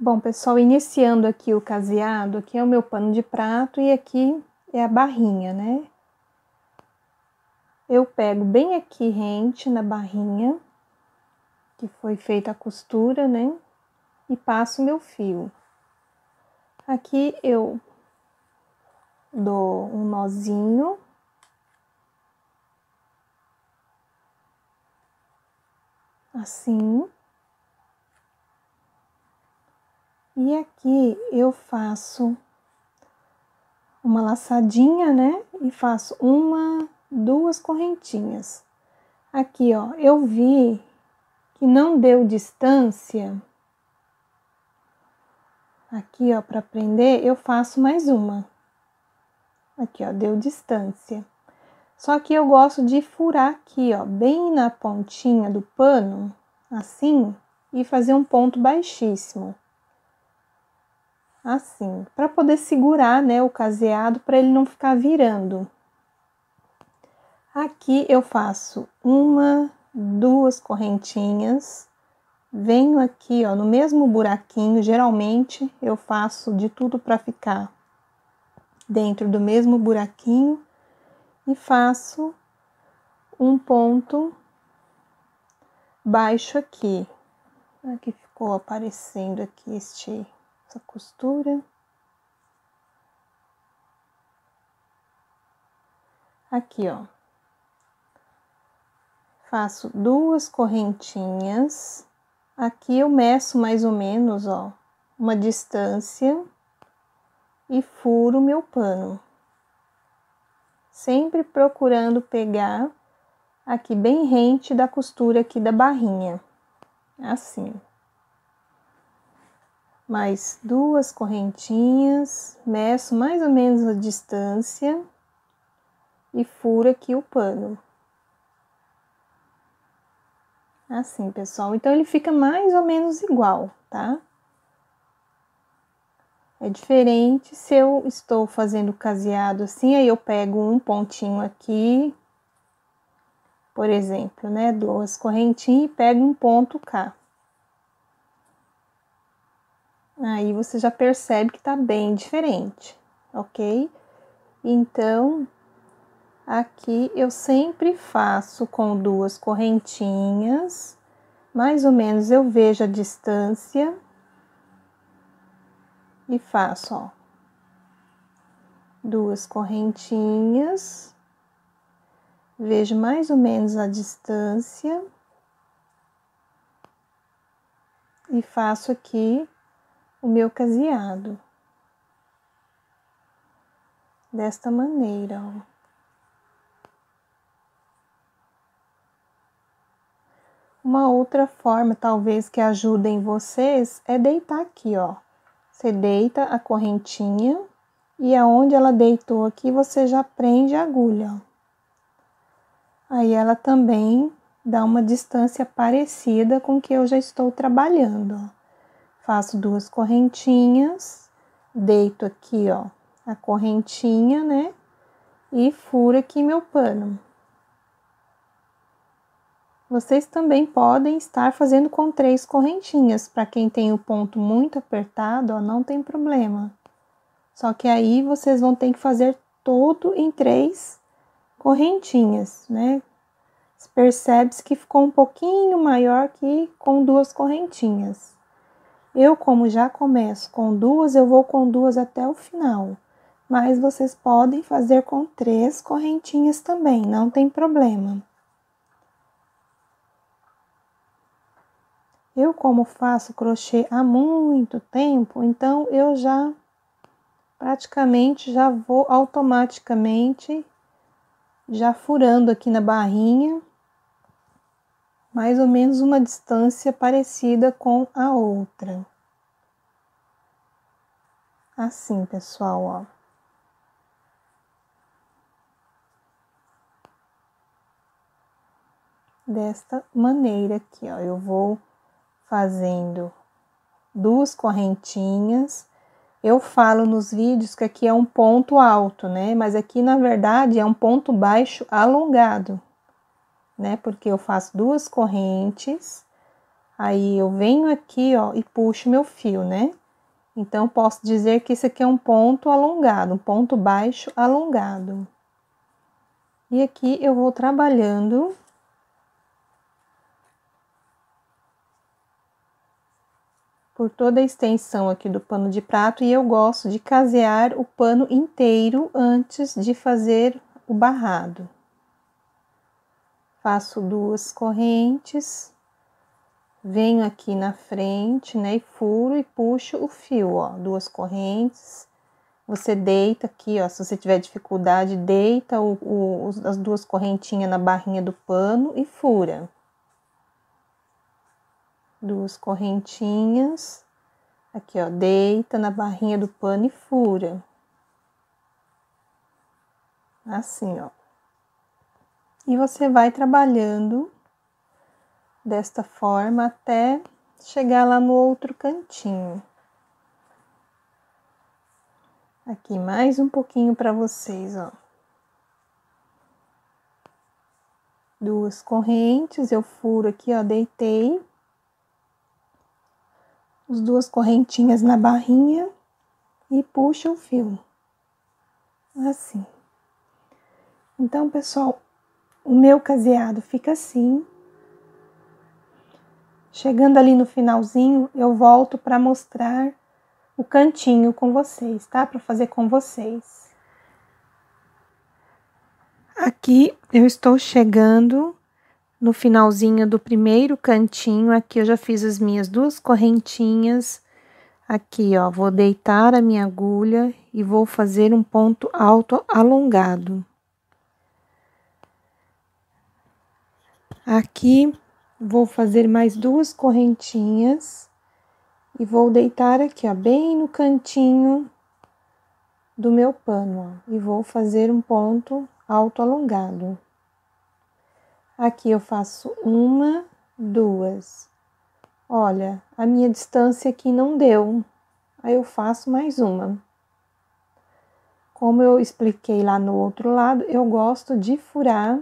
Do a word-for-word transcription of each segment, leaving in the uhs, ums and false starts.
Bom, pessoal, iniciando aqui o caseado, aqui é o meu pano de prato e aqui é a barrinha, né? Eu pego bem aqui rente na barrinha, que foi feita a costura, né? E passo meu fio. Aqui eu dou um nozinho. Assim. E aqui eu faço uma laçadinha, né? E faço uma, duas correntinhas. Aqui, ó, eu vi que não deu distância. Aqui, ó, para prender, eu faço mais uma. Aqui, ó, deu distância. Só que eu gosto de furar aqui, ó, bem na pontinha do pano, assim, e fazer um ponto baixíssimo. Assim, para poder segurar, né, o caseado, para ele não ficar virando. Aqui eu faço uma, duas correntinhas, venho aqui, ó, no mesmo buraquinho, geralmente eu faço de tudo para ficar dentro do mesmo buraquinho e faço um ponto baixo aqui. Aqui ficou aparecendo aqui este, essa costura. Aqui, ó. Faço duas correntinhas. Aqui eu meço mais ou menos, ó, uma distância e furo meu pano. Sempre procurando pegar aqui bem rente da costura aqui da barrinha. Assim. Mais duas correntinhas, meço mais ou menos a distância e furo aqui o pano. Assim, pessoal. Então, ele fica mais ou menos igual, tá? É diferente se eu estou fazendo caseado assim, aí eu pego um pontinho aqui, por exemplo, né? Duas correntinhas e pego um ponto cá. Aí, você já percebe que tá bem diferente, ok? Então, aqui eu sempre faço com duas correntinhas, mais ou menos eu vejo a distância e faço, ó, duas correntinhas, vejo mais ou menos a distância e faço aqui o meu caseado. Desta maneira, ó. Uma outra forma, talvez, que ajudem vocês, é deitar aqui, ó. Você deita a correntinha e aonde ela deitou aqui, você já prende a agulha, ó. Aí, ela também dá uma distância parecida com o que eu já estou trabalhando, ó. Faço duas correntinhas, deito aqui, ó, a correntinha, né? E furo aqui meu pano. Vocês também podem estar fazendo com três correntinhas. Para quem tem o ponto muito apertado, ó, não tem problema. Só que aí vocês vão ter que fazer todo em três correntinhas, né? Percebe-se que ficou um pouquinho maior que com duas correntinhas. Eu, como já começo com duas, eu vou com duas até o final. Mas vocês podem fazer com três correntinhas também, não tem problema. Eu, como faço crochê há muito tempo, então eu já praticamente já vou automaticamente já furando aqui na barrinha, mais ou menos uma distância parecida com a outra. Assim, pessoal, ó. Desta maneira aqui, ó, eu vou fazendo duas correntinhas. Eu falo nos vídeos que aqui é um ponto alto, né? Mas aqui, na verdade, é um ponto baixo alongado, né? Porque eu faço duas correntes, Aí eu venho aqui, ó, e puxo meu fio, né? Então, posso dizer que esse aqui é um ponto alongado, um ponto baixo alongado. E aqui eu vou trabalhando por toda a extensão aqui do pano de prato, e eu gosto de casear o pano inteiro antes de fazer o barrado. Faço duas correntes, venho aqui na frente, né, e furo e puxo o fio, ó, duas correntes. Você deita aqui, ó, se você tiver dificuldade, deita o, o, as duas correntinhas na barrinha do pano e fura. Duas correntinhas, aqui, ó, deita na barrinha do pano e fura. Assim, ó. E você vai trabalhando desta forma até chegar lá no outro cantinho. Aqui mais um pouquinho para vocês, ó. Duas correntes, eu furo aqui, ó, deitei. As duas correntinhas na barrinha e puxo o fio. Assim. Então, pessoal, o meu caseado fica assim. Chegando ali no finalzinho, eu volto para mostrar o cantinho com vocês, tá? Para fazer com vocês. Aqui eu estou chegando no finalzinho do primeiro cantinho. Aqui eu já fiz as minhas duas correntinhas. Aqui, ó, vou deitar a minha agulha e vou fazer um ponto alto alongado. Aqui vou fazer mais duas correntinhas e vou deitar aqui, ó, bem no cantinho do meu pano, ó, e vou fazer um ponto alto alongado. Aqui eu faço uma, duas. Olha, a minha distância aqui não deu, aí eu faço mais uma. Como eu expliquei lá no outro lado, eu gosto de furar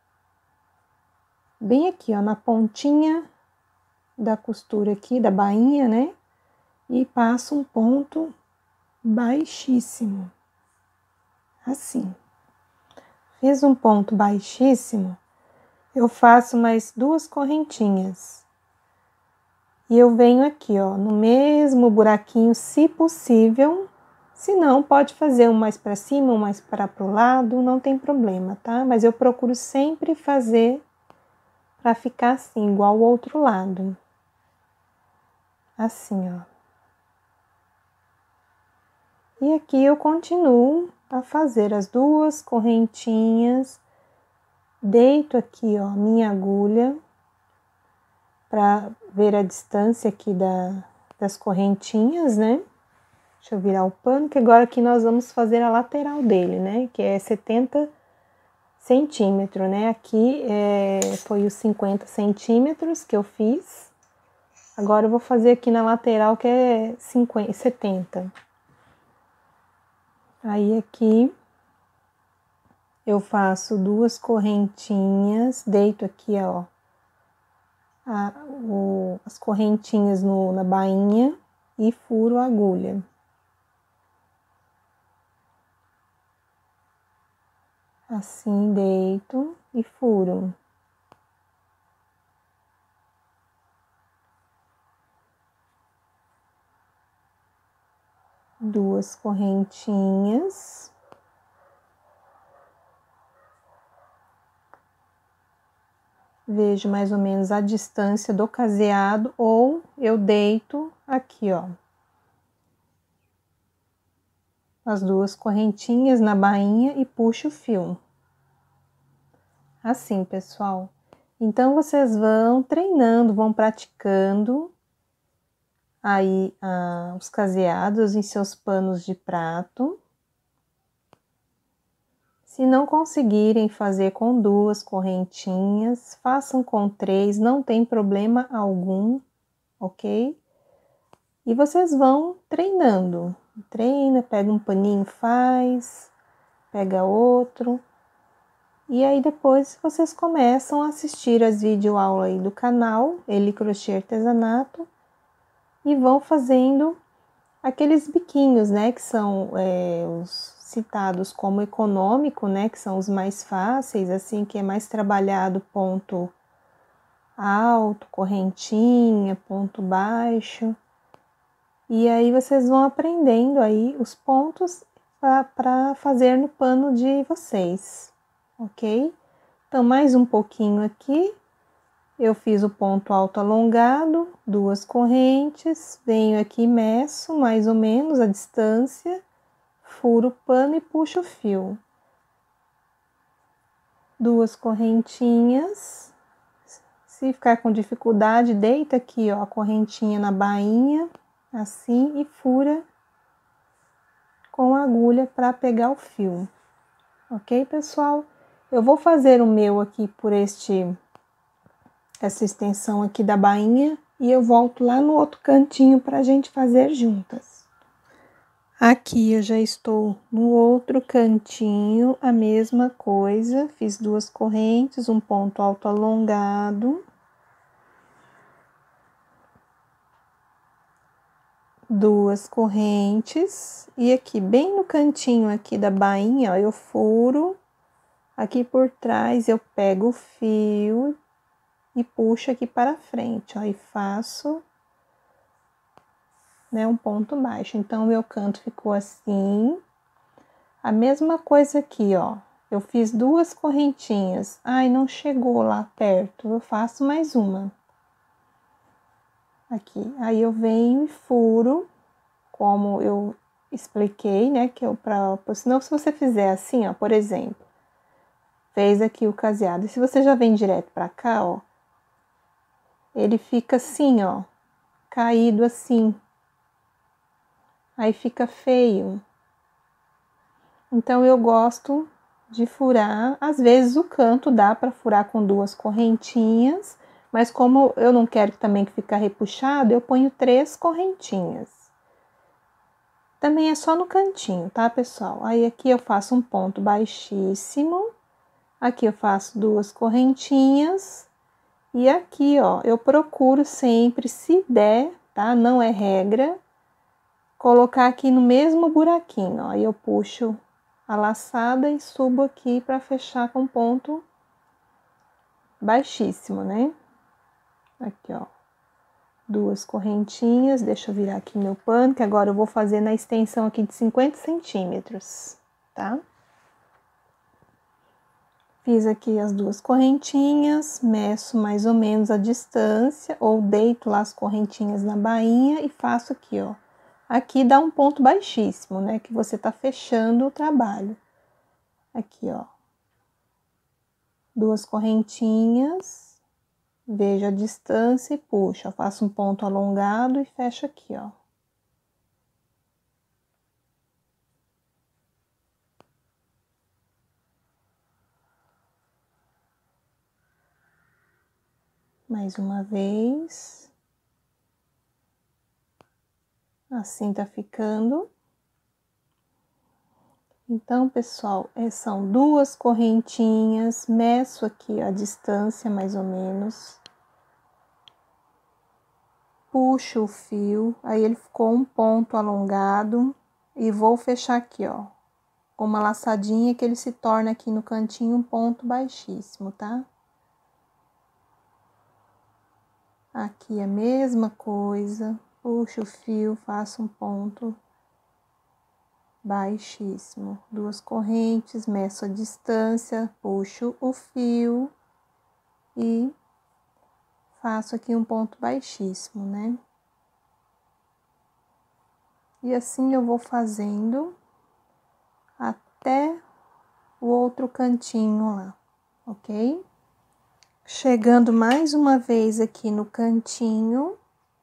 bem aqui, ó, na pontinha da costura aqui, da bainha, né? E passo um ponto baixíssimo, assim. Fiz um ponto baixíssimo, eu faço mais duas correntinhas. E eu venho aqui, ó, no mesmo buraquinho, se possível. Se não, pode fazer um mais para cima, um mais para pro lado, não tem problema, tá? Mas eu procuro sempre fazer para ficar assim, igual o outro lado. Assim, ó. E aqui eu continuo a fazer as duas correntinhas, deito aqui, ó, minha agulha, para ver a distância aqui da, das correntinhas, né? Deixa eu virar o pano, que agora aqui nós vamos fazer a lateral dele, né? Que é setenta centímetros, né? Aqui é, foi os cinquenta centímetros que eu fiz. Agora eu vou fazer aqui na lateral, que é cinquenta, setenta. Aí aqui eu faço duas correntinhas, deito aqui, ó, a, o, as correntinhas no, na bainha e furo a agulha. Assim, deito e furo. Duas correntinhas. Vejo mais ou menos a distância do caseado, ou eu deito aqui, ó, as duas correntinhas na bainha e puxo o fio. Assim, pessoal. Então, vocês vão treinando, vão praticando aí ah, os caseados em seus panos de prato. Se não conseguirem fazer com duas correntinhas, façam com três, não tem problema algum, ok? E vocês vão treinando. Treina, pega um paninho, faz, pega outro. E aí depois vocês começam a assistir as videoaulas aí do canal, Eli Crochê Artesanato, e vão fazendo aqueles biquinhos, né, que são é, os citados como econômico, né, que são os mais fáceis, assim, que é mais trabalhado ponto alto, correntinha, ponto baixo. E aí vocês vão aprendendo aí os pontos para fazer no pano de vocês, ok? Então, mais um pouquinho aqui. Eu fiz o ponto alto alongado, duas correntes, venho aqui, meço mais ou menos a distância, furo o pano e puxo o fio. Duas correntinhas. Se ficar com dificuldade, deita aqui, ó, a correntinha na bainha, assim, e fura com a agulha para pegar o fio. Ok, pessoal? Eu vou fazer o meu aqui por este essa extensão aqui da bainha e eu volto lá no outro cantinho para a gente fazer juntas. Aqui eu já estou no outro cantinho, a mesma coisa, fiz duas correntes, um ponto alto alongado, duas correntes, e aqui bem no cantinho aqui da bainha, ó, eu furo, aqui por trás eu pego o fio e puxo aqui para frente, ó, e faço, né, um ponto baixo. Então, o meu canto ficou assim. A mesma coisa aqui, ó, eu fiz duas correntinhas, ai, não chegou lá perto, eu faço mais uma. Aqui, aí eu venho e furo, como eu expliquei, né, que eu pra, senão se você fizer assim, ó, por exemplo, fez aqui o caseado, e se você já vem direto pra cá, ó, ele fica assim, ó, caído assim, aí fica feio. Então, eu gosto de furar, às vezes o canto dá para furar com duas correntinhas, mas como eu não quero também que fique repuxado, eu ponho três correntinhas. Também é só no cantinho, tá, pessoal? Aí, aqui eu faço um ponto baixíssimo, aqui eu faço duas correntinhas, e aqui, ó, eu procuro sempre, se der, tá? Não é regra, colocar aqui no mesmo buraquinho, ó, aí eu puxo a laçada e subo aqui para fechar com ponto baixíssimo, né? Aqui, ó, duas correntinhas, deixa eu virar aqui meu pano, que agora eu vou fazer na extensão aqui de cinquenta centímetros, tá? Fiz aqui as duas correntinhas, meço mais ou menos a distância, ou deito lá as correntinhas na bainha e faço aqui, ó. Aqui dá um ponto baixíssimo, né, que você tá fechando o trabalho. Aqui, ó. Duas correntinhas, vejo a distância e puxo. Eu faço um ponto alongado e fecho aqui, ó. Mais uma vez. Assim tá ficando. Então, pessoal, são duas correntinhas, meço aqui a distância, mais ou menos. Puxo o fio, aí ele ficou um ponto alongado. E vou fechar aqui, ó, com uma laçadinha que ele se torna aqui no cantinho um ponto baixíssimo, tá? Aqui a mesma coisa, puxo o fio, faço um ponto baixíssimo, duas correntes, meço a distância, puxo o fio e faço aqui um ponto baixíssimo, né? E assim eu vou fazendo até o outro cantinho lá, ok? Chegando mais uma vez aqui no cantinho,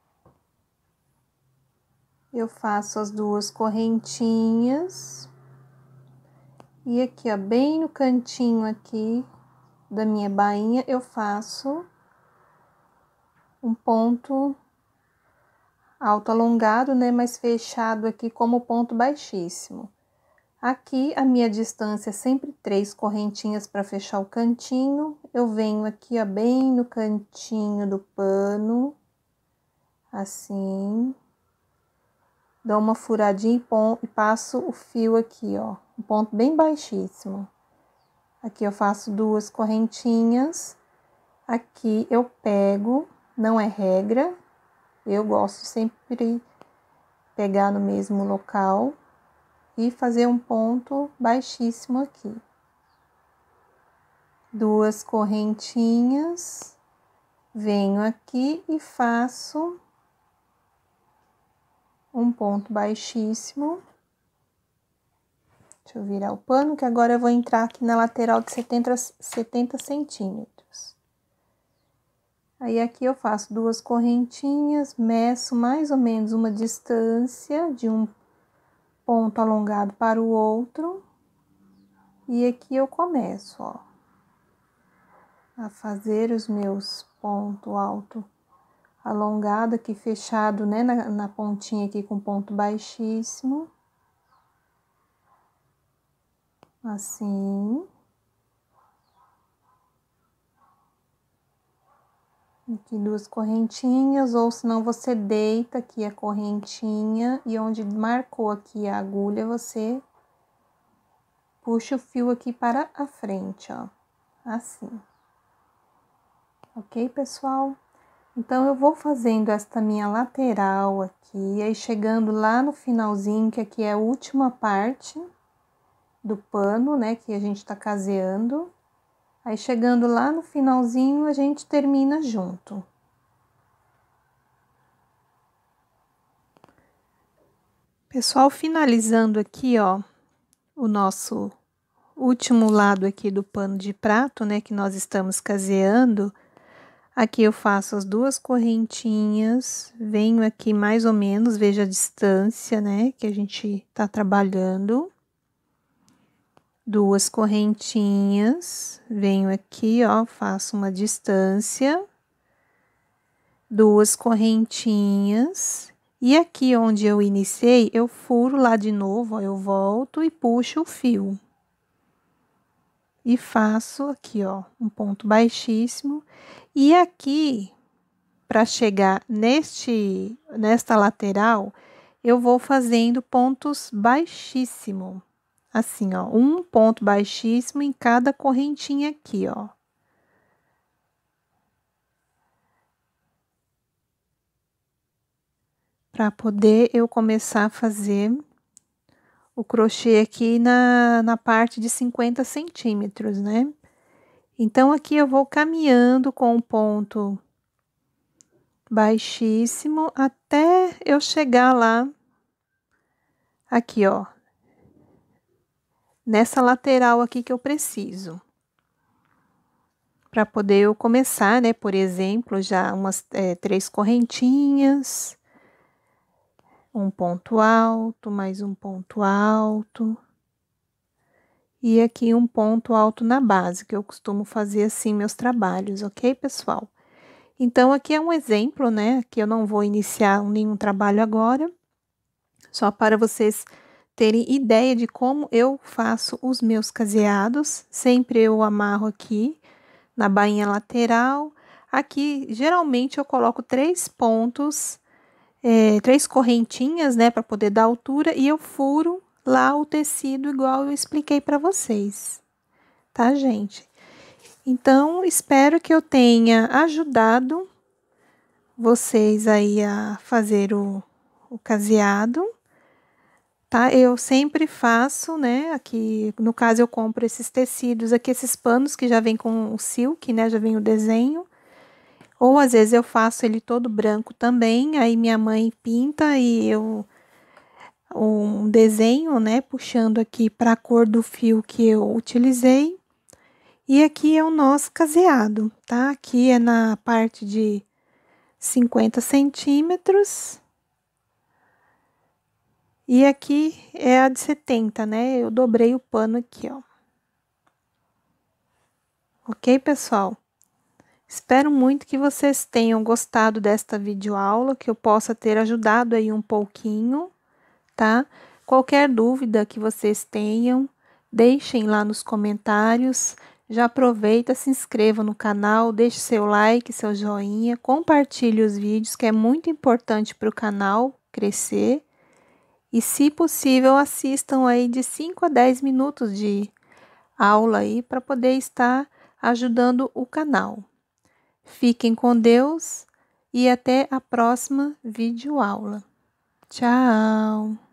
eu faço as duas correntinhas. E aqui, ó, bem no cantinho aqui da minha bainha, eu faço um ponto alto alongado, né, mas fechado aqui como ponto baixíssimo. Aqui, a minha distância é sempre três correntinhas para fechar o cantinho. Eu venho aqui, ó, bem no cantinho do pano, assim. Dou uma furadinha e, pon, e passo o fio aqui, ó, um ponto bem baixíssimo. Aqui eu faço duas correntinhas. Aqui eu pego, não é regra, eu gosto sempre pegar no mesmo local e fazer um ponto baixíssimo aqui. Duas correntinhas, venho aqui e faço um ponto baixíssimo. Deixa eu virar o pano, que agora eu vou entrar aqui na lateral de setenta, setenta centímetros. Aí, aqui eu faço duas correntinhas, meço mais ou menos uma distância de um ponto alongado para o outro. E aqui eu começo, ó, a fazer os meus pontos alto alongado aqui, fechado, né, na, na pontinha aqui com ponto baixíssimo. Assim. Aqui duas correntinhas, ou senão você deita aqui a correntinha e onde marcou aqui a agulha, você puxa o fio aqui para a frente, ó, assim. Ok, pessoal? Então, eu vou fazendo esta minha lateral aqui, aí chegando lá no finalzinho, que aqui é a última parte do pano, né, que a gente tá caseando. Aí, chegando lá no finalzinho, a gente termina junto. Pessoal, finalizando aqui, ó, o nosso último lado aqui do pano de prato, né, que nós estamos caseando. Aqui eu faço as duas correntinhas, venho aqui mais ou menos, veja a distância, né, que a gente tá trabalhando. Duas correntinhas, venho aqui, ó, faço uma distância. Duas correntinhas. E aqui onde eu iniciei, eu furo lá de novo, ó, eu volto e puxo o fio. E faço aqui, ó, um ponto baixíssimo. E aqui, para chegar neste, nesta lateral, eu vou fazendo pontos baixíssimo. Assim, ó, um ponto baixíssimo em cada correntinha aqui, ó. Para poder eu começar a fazer o crochê aqui na, na parte de cinquenta centímetros, né? Então, aqui eu vou caminhando com o ponto baixíssimo até eu chegar lá, aqui, ó, nessa lateral aqui que eu preciso. Para poder eu começar, né, por exemplo, já umas é, três correntinhas, um ponto alto, mais um ponto alto. E aqui um ponto alto na base, que eu costumo fazer assim meus trabalhos, ok, pessoal? Então, aqui é um exemplo, né, que eu não vou iniciar nenhum trabalho agora, só para vocês terem ideia de como eu faço os meus caseados. Sempre eu amarro aqui na bainha lateral. Aqui, geralmente, eu coloco três pontos, é, três correntinhas, né, para poder dar altura, e eu furo lá o tecido igual eu expliquei para vocês, tá, gente? Então, espero que eu tenha ajudado vocês aí a fazer o, o caseado, tá? Eu sempre faço, né, aqui, no caso eu compro esses tecidos aqui, esses panos que já vem com o silk, né, já vem o desenho, ou às vezes eu faço ele todo branco também, aí minha mãe pinta e eu, um desenho, né, puxando aqui para a cor do fio que eu utilizei. E aqui é o nosso caseado, tá? Aqui é na parte de cinquenta centímetros. E aqui é a de setenta, né? Eu dobrei o pano aqui, ó. Ok, pessoal? Espero muito que vocês tenham gostado desta videoaula, que eu possa ter ajudado aí um pouquinho, tá? Qualquer dúvida que vocês tenham, deixem lá nos comentários. Já aproveita, se inscreva no canal, deixe seu like, seu joinha, compartilhe os vídeos, que é muito importante para o canal crescer. E, se possível, assistam aí de cinco a dez minutos de aula aí para poder estar ajudando o canal. Fiquem com Deus e até a próxima videoaula. Tchau!